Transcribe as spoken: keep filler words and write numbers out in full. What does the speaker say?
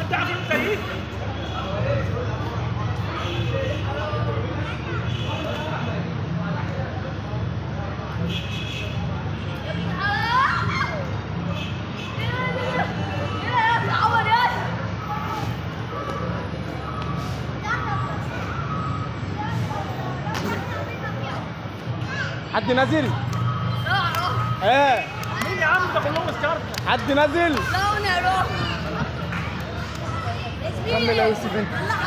تعرف انت ايه؟ حد نازل؟ لا اروح. ايه مين يا عم انت كلهم اسكارت؟ حد نازل؟ لا انا اروح. كمل يا يوسف انت.